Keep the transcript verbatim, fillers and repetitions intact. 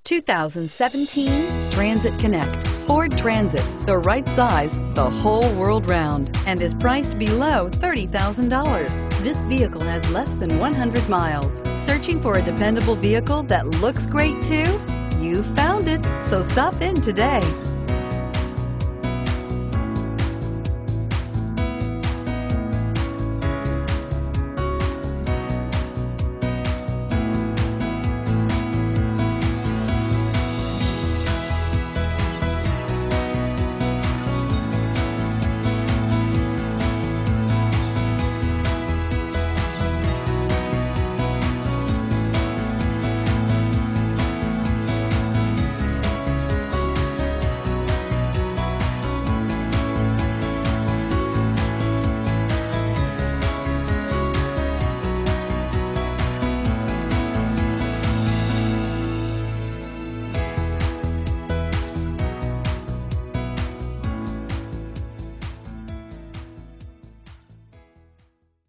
two thousand seventeen Transit Connect. Ford Transit, the right size the whole world round, and is priced below thirty thousand dollars. This vehicle has less than one hundred miles. Searching for a dependable vehicle that looks great too? You found it, so stop in today.